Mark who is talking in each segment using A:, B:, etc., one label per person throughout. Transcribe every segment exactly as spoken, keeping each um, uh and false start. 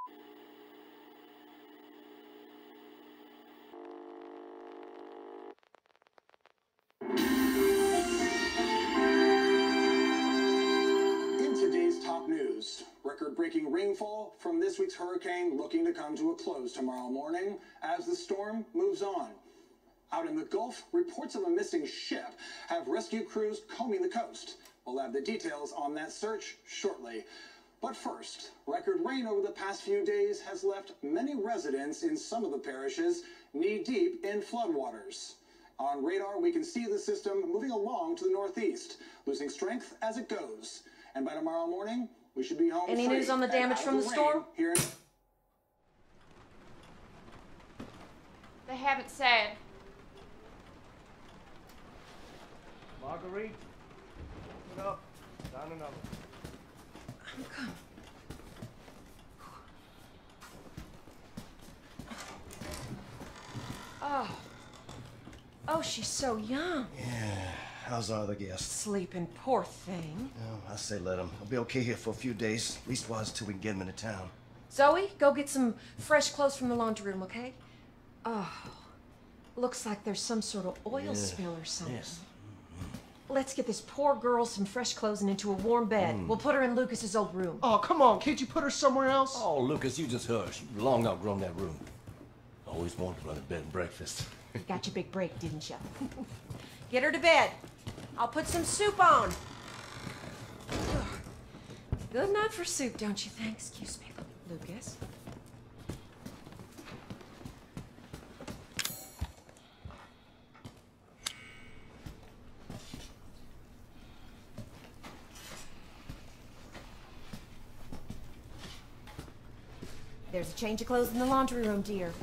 A: Record-breaking rainfall from this week's hurricane looking to come to a close tomorrow morning as the storm moves on. Out in the Gulf, reports of a missing ship have rescue crews combing the coast. We'll have the details on that search shortly. But first, record rain over the past few days has left many residents in some of the parishes knee-deep in floodwaters. On radar, we can see the system moving along to the northeast, losing strength as it goes. And by tomorrow morning, we should be home.
B: Any news on the damage from the storm?
A: Here.
B: They haven't said.
C: Marguerite, put up. Down another.
B: I'm coming. Oh. Oh, she's so young.
D: Yeah. How's our other guest?
B: Sleeping, poor thing.
D: Oh, I say let him. I'll be okay here for a few days. At least while till we can get him into town.
B: Zoe, go get some fresh clothes from the laundry room, okay? Oh, looks like there's some sort of oil
D: yeah.
B: spill or something.
D: Yes.
B: Let's get this poor girl some fresh clothes and into a warm bed. Mm. We'll put her in Lucas's old room.
E: Oh, come on. Can't you put her somewhere else?
C: Oh, Lucas, you just hush. You've long outgrown that room. Always wanted to run a bed and breakfast.
B: You got your big break, didn't you? Get her to bed. I'll put some soup on. Ugh. Good enough for soup, don't you think? Excuse me, Lucas. There's a change of clothes in the laundry room, dear.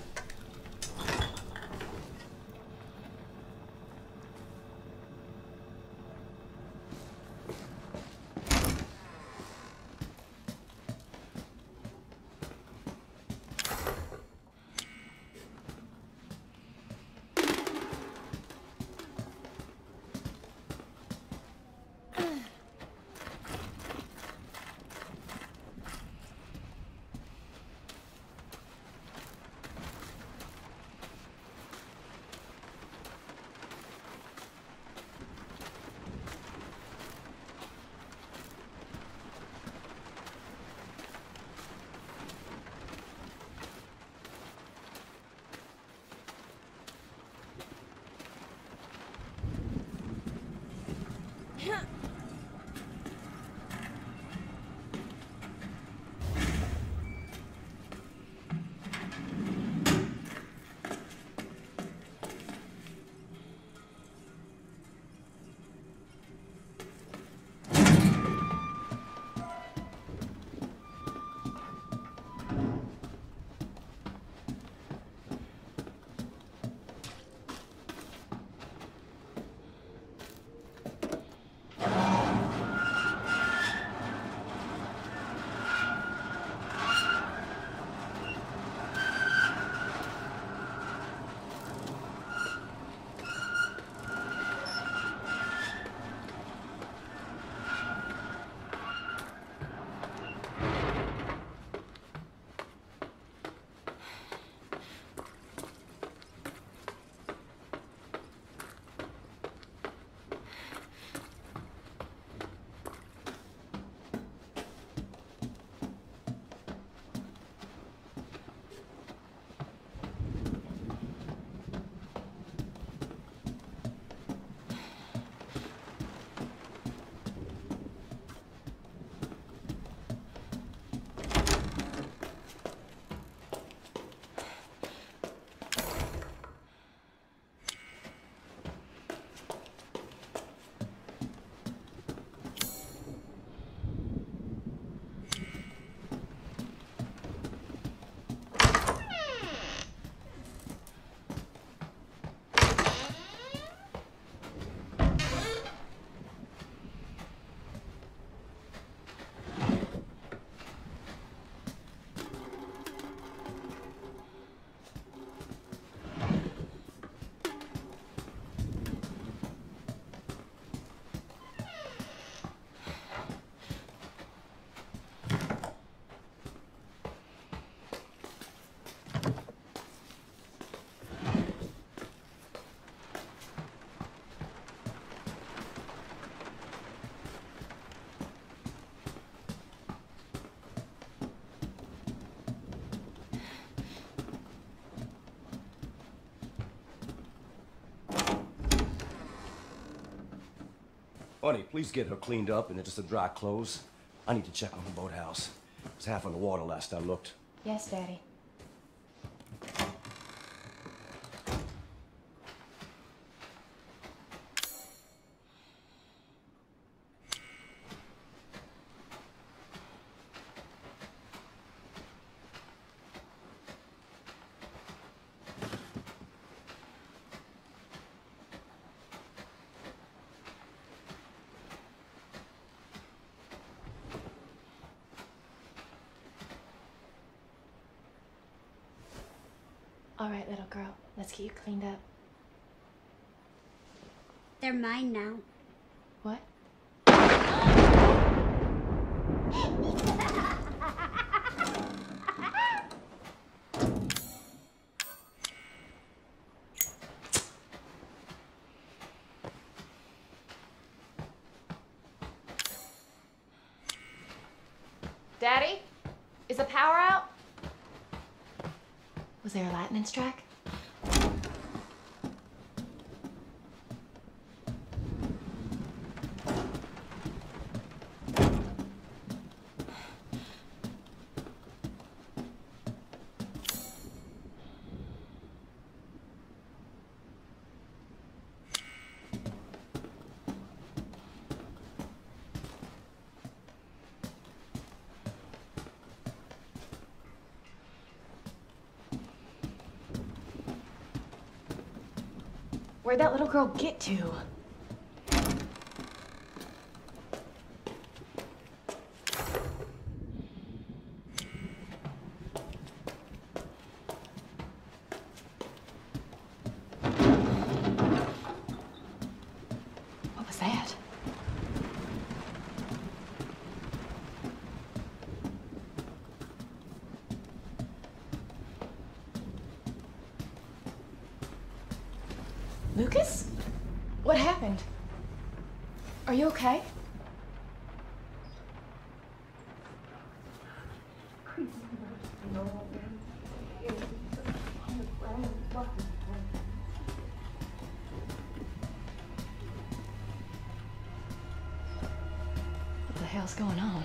D: Honey, please get her cleaned up and into some dry clothes. I need to check on the boathouse. It was half on the water last I looked.
B: Yes, Daddy. All right, little girl, let's get you cleaned up.
F: They're mine now.
B: What? Daddy? Is the power out? Was there a lightning strike? Where'd that little girl get to? What was that? Lucas? What happened? Are you okay? What the hell's going on?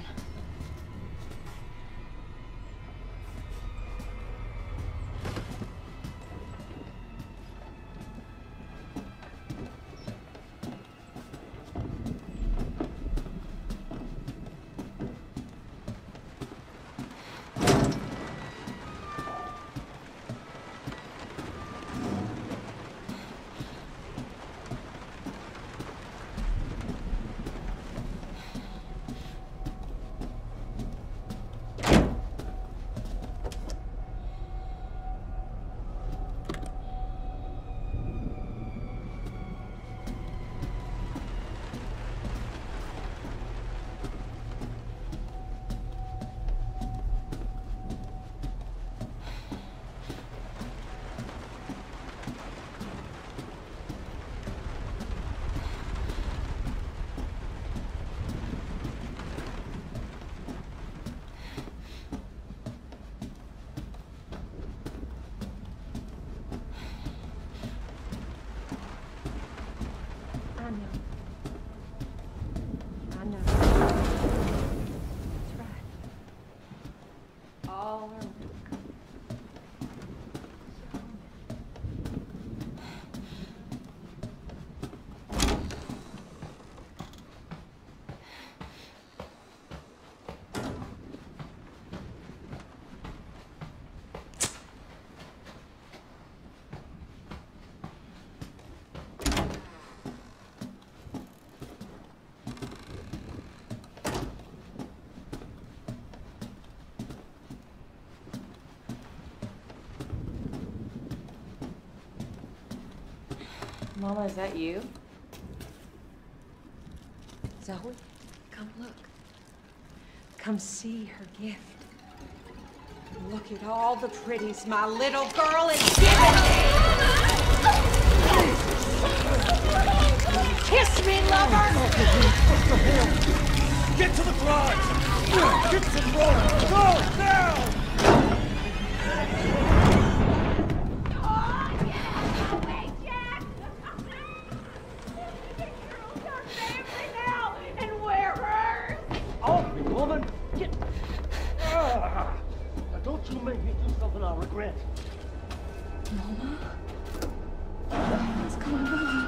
B: Mama, is that you? Zoe, come look. Come see her gift. Look at all the pretties my little girl is giving me! Kiss me, lover!
D: Get to the garage! Get some rope! Go, now!
F: Wait, Jack! The girls are family now! Don't you make me do something I'll regret.
G: Mama? What's going on?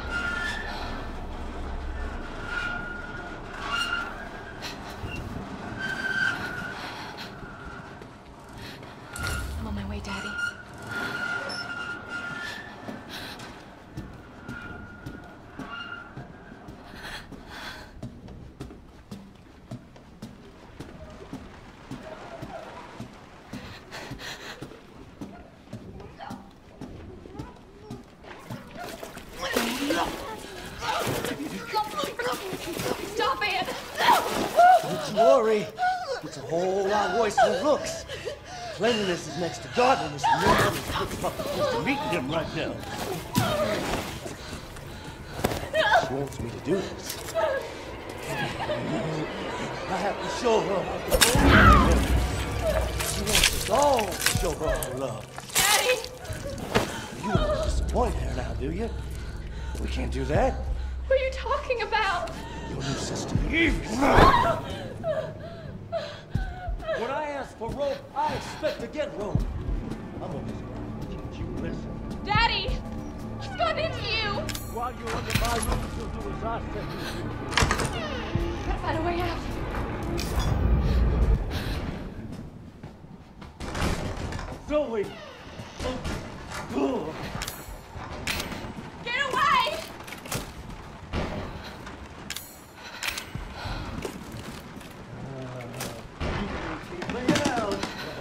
G: I'm on my way, Daddy. Stop it!
F: Don't you worry. It's a whole lot worse than it looks. Cleanliness is next to godliness, and no one is fucking close to meeting him right now. She wants me to do this. I have to show her how to love. She wants us all to show her our love.
G: Daddy!
F: You don't disappoint her now, do you? We can't do that.
G: What are you talking about?
F: Your new sister, Eve. When I ask for rope, I expect to get rope. I'm gonna teach you a lesson.
G: Daddy! He's gone into you!
F: While you're under my roof, you'll do as I say.
G: Gotta find a way out.
F: Zoe! Oh, good.
G: Get away!
F: Lay it out.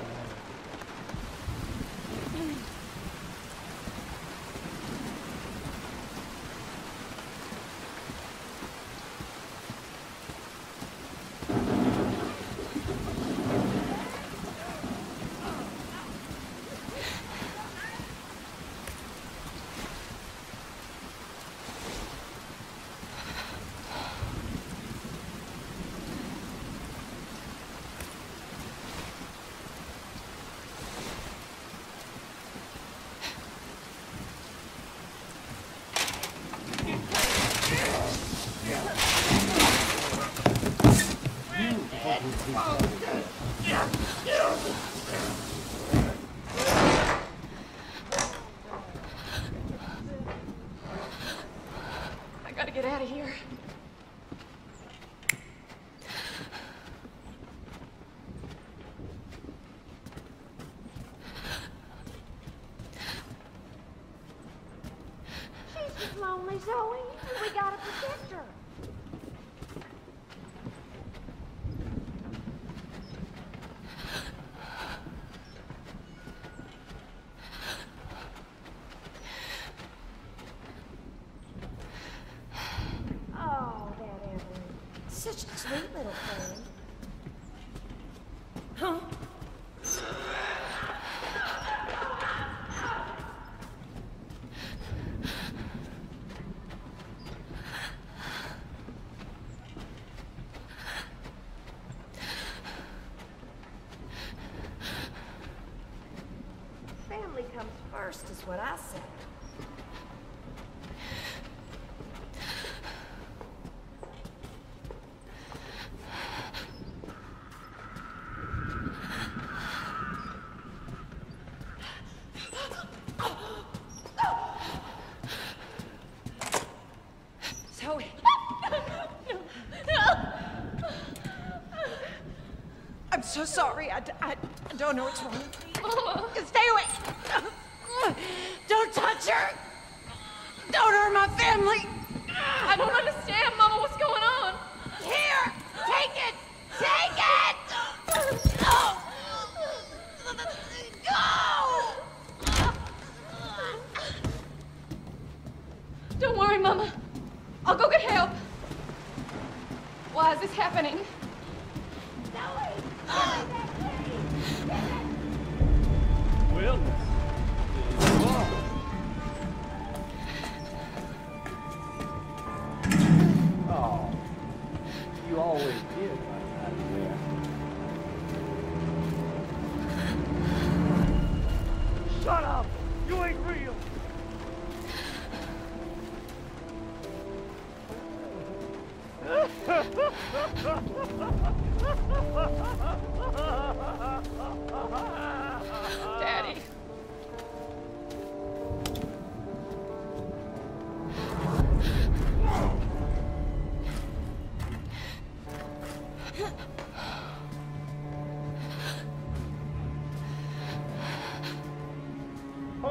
G: I gotta get out of here.
B: She's just lonely, Zoe. We gotta protect her. Oh, that Eveline. Such a sweet little thing. Huh? Family comes first, is what I say. Zoe. I'm so sorry. I, I, I don't know what's wrong with me.
G: Mama!
B: Stay away. Don't touch her. Don't hurt my family.
G: I don't understand, Mama. What's going on?
B: Here, take it. Take it. Go.
G: Don't worry, Mama. I'll go get help. Why is this happening?
F: Well, there you are. Oh, you always did like that, yeah. Shut up! You ain't real! Ha ha ha ha!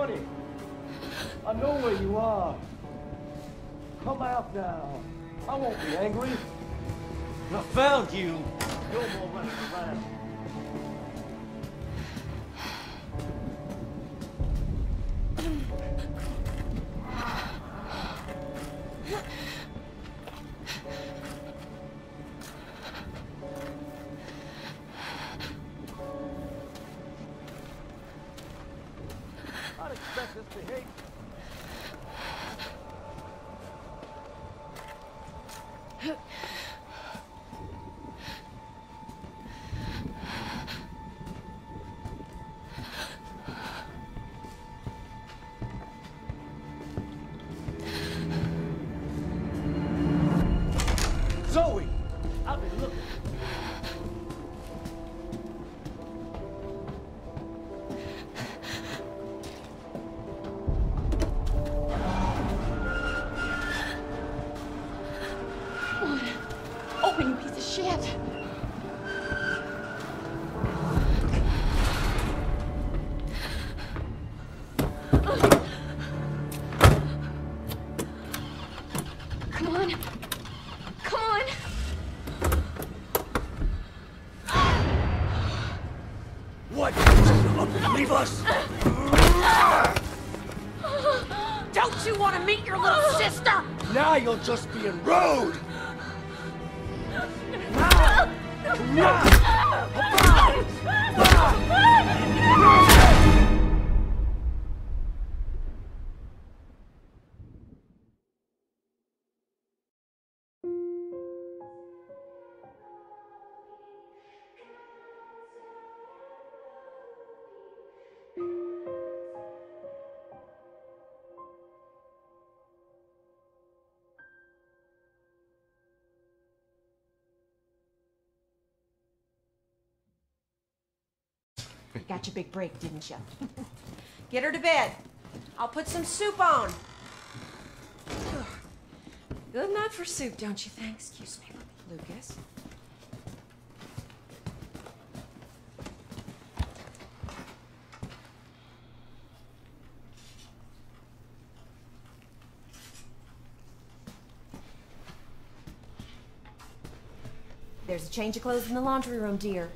F: Honey, I know where you are. Come out now. I won't be angry. I found you. No more running around. I'd expect this behavior. Zoe! I've been looking.
G: Open, you piece of shit. Come on. Come on.
F: What? Up and leave us?
B: Don't you want to meet your little sister?
F: Now you're just being rude! Now! Now!
B: You got your big break, didn't you? Get her to bed. I'll put some soup on. Ugh. Good enough for soup, don't you think? Excuse me, Lucas. There's a change of clothes in the laundry room, dear.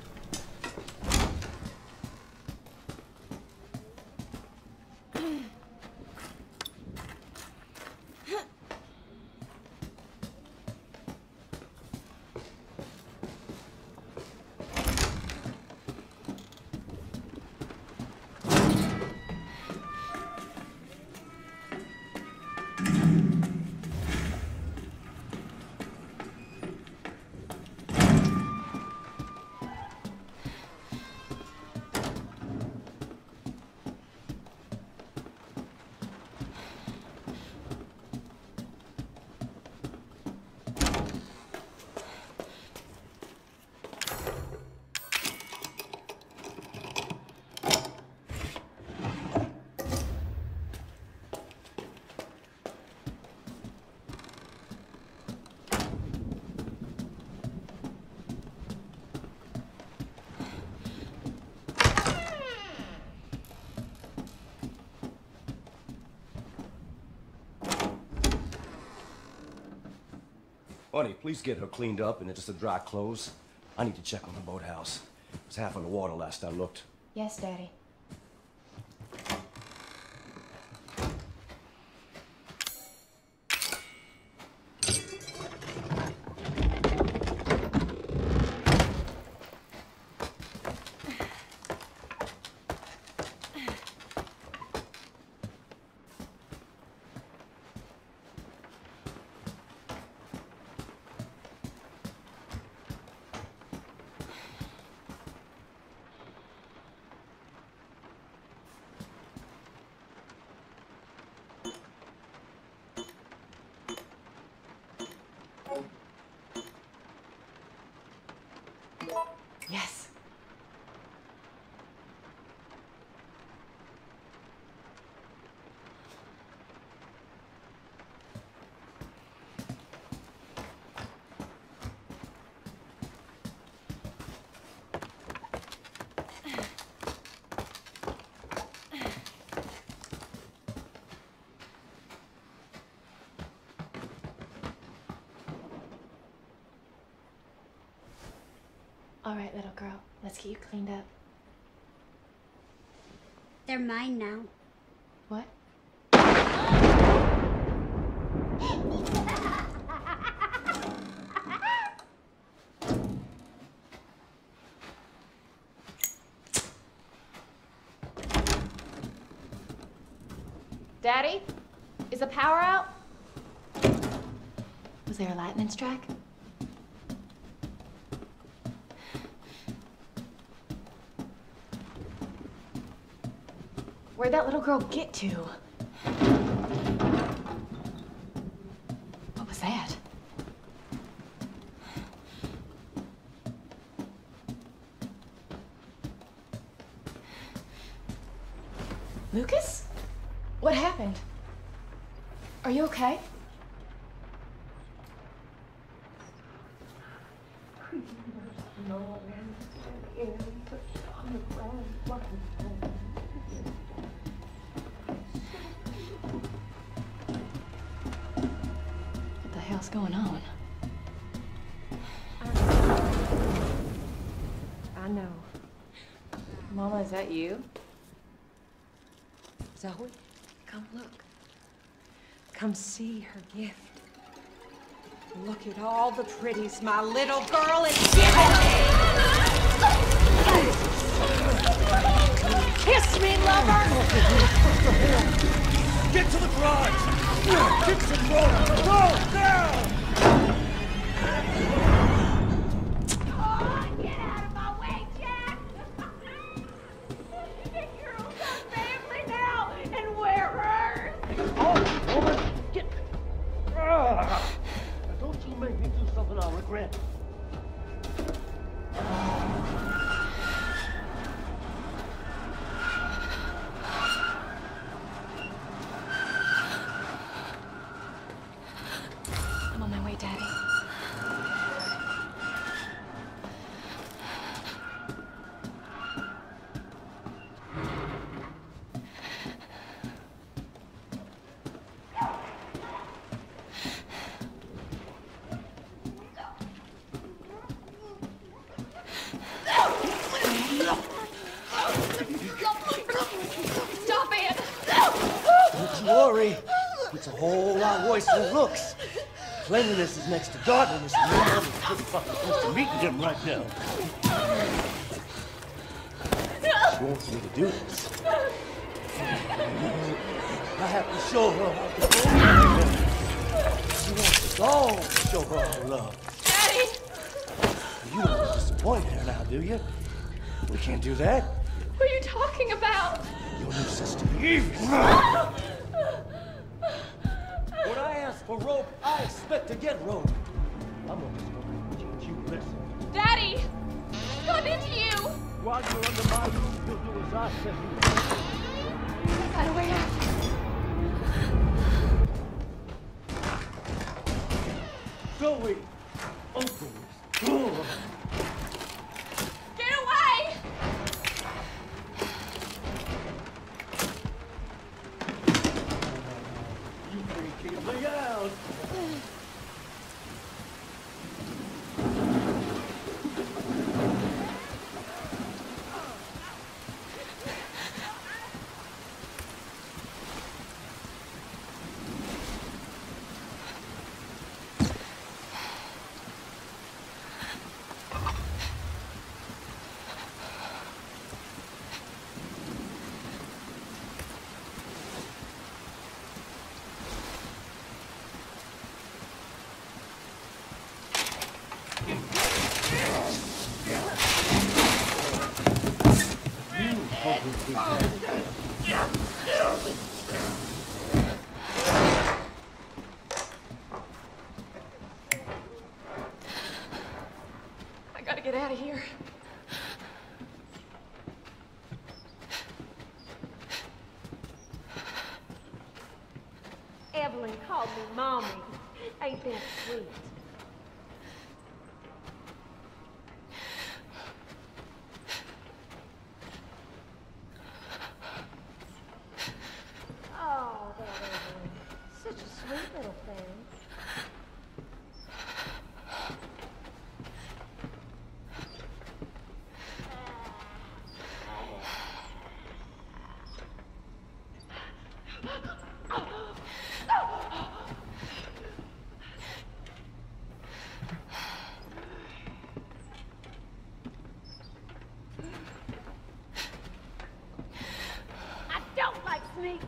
D: Honey, please get her cleaned up and just the dry clothes. I need to check on the boathouse. It was half on the water last I looked.
B: Yes, Daddy.
G: All right, little girl. Let's get you cleaned up.
H: They're mine now.
G: What? Daddy? Is the power out? Was there a lightning strike? Where'd that little girl get to? What was that? Lucas? What happened? Are you okay? What the hell's going on?
B: I know.
G: Mama, is that you?
B: Zoe, come look. Come see her gift. Look at all the pretties my little girl is giving me! Kiss me, lover!
F: Get to the garage! Get some water! Go, now!
B: Oh, get out of my way, Jack! This girl's our family now, and we're hers!
F: Oh, woman, get... Ah. Don't you make me do something I'll regret.
G: I'm on my way, Daddy. Stop it!
F: Don't you worry. It's a whole lot worse than it looks. Cleanliness is next to godliness, and your mother's pretty fucking close to meeting him right now. She wants me to do this. I have to show her how to go. She wants us all to show her our love.
G: Daddy!
F: You don't want to disappoint her now, do you? We can't do that.
G: What are you talking about?
F: Your new sister, Eveline. When I ask for rope, I expect to get rope. I'm gonna just gonna teach you a lesson.
G: Daddy! What did you?
F: While you're under my roof, you'll do as I say you.
G: Got a way out.
F: Zoe, open this door.
G: Get away!
F: You can't keep me out.
G: I gotta get out of here.
B: Eveline called me Mommy. Ain't that sweet? Oh, that Eveline. Such a sweet little thing.
G: I don't like snakes.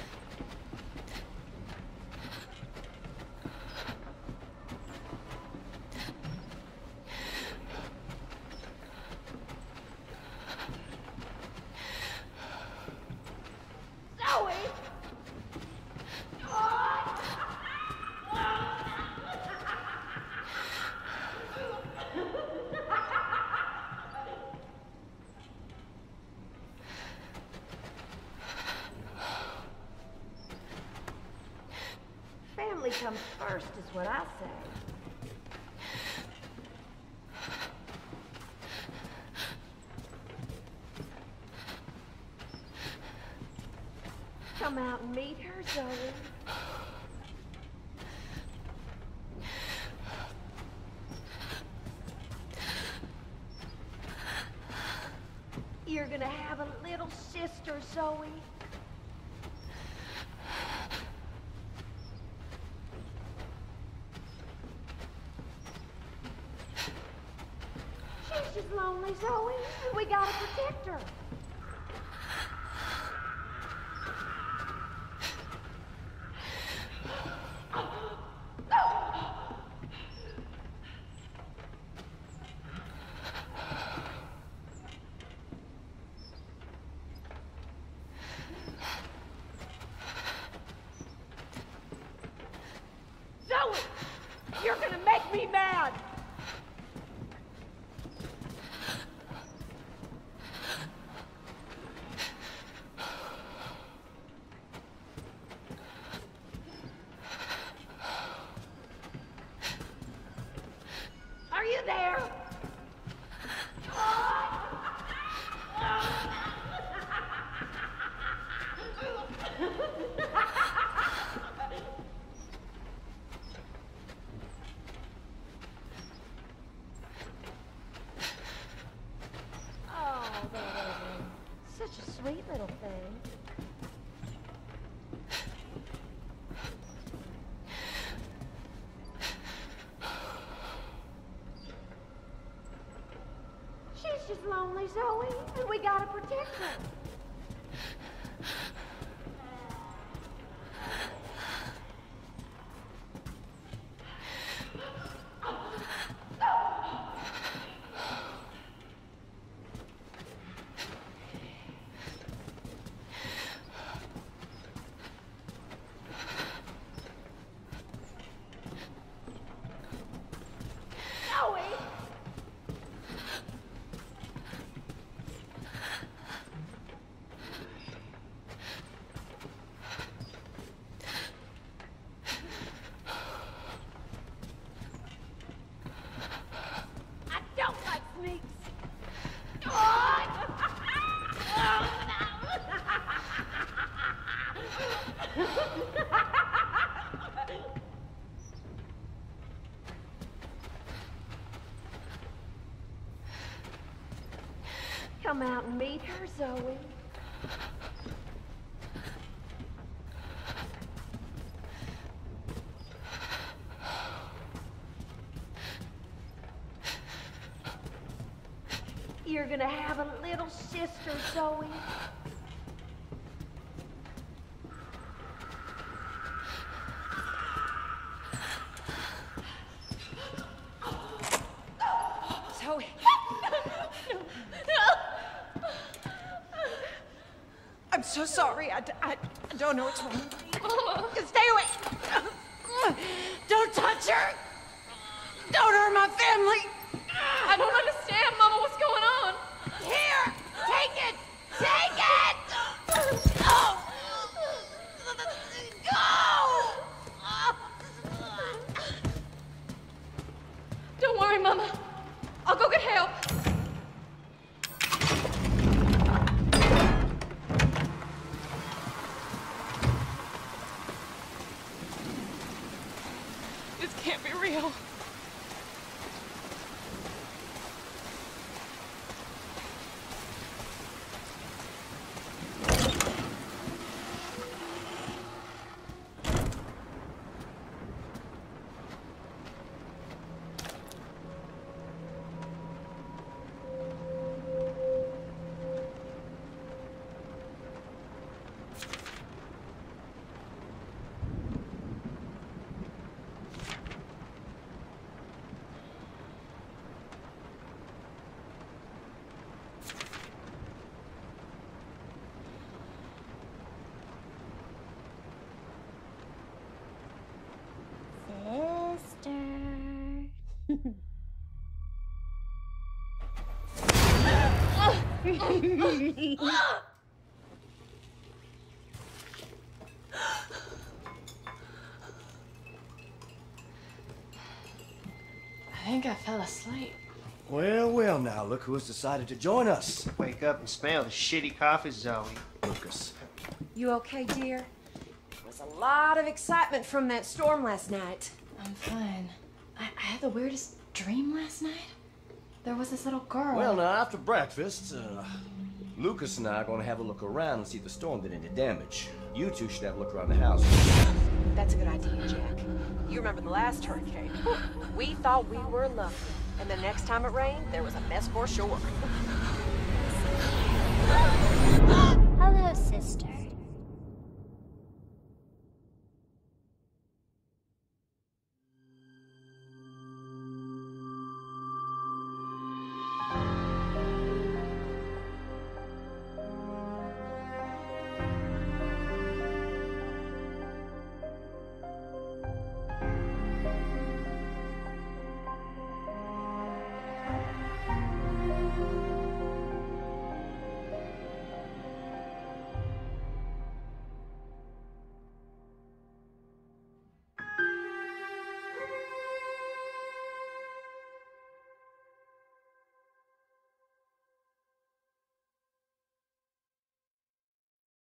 G: Zoe!
B: Family comes first is what I say. Come out and meet her, Zoe. You're gonna have a little sister, Zoe. She's just lonely, Zoe, and we gotta protect her. Zoe, you're gonna make me mad. Are you there? Oh, there, there, there. Such a sweet little thing. She's just lonely, Zoe, and we gotta protect her. Zoe! I don't like snakes. Come out and meet her, Zoe. You're gonna have a little sister, Zoe. Zoe. I'm so sorry. I, d- I, I don't know what's wrong.
G: Mama.
B: Stay away. Don't touch her. Don't hurt my family.
G: I don't understand, Mama. What's going on?
B: Here, take it. Take it. Oh. Go.
G: Don't worry, Mama. I'll go get help. This can't be real. I think I fell asleep.
D: Well, well, now look who has decided to join us.
E: Wake up and smell the shitty coffee, Zoe.
D: Lucas.
B: You okay, dear? There was a lot of excitement from that storm last night.
G: I'm fine. I, I had the weirdest dream last night. There was this little girl.
D: Well, now, after breakfast, uh, Lucas and I are going to have a look around and see if the storm did any damage. You two should have a look around the house.
B: That's a good idea, Jack. You remember the last hurricane. We thought we were lucky. And the next time it rained, there was a mess for sure.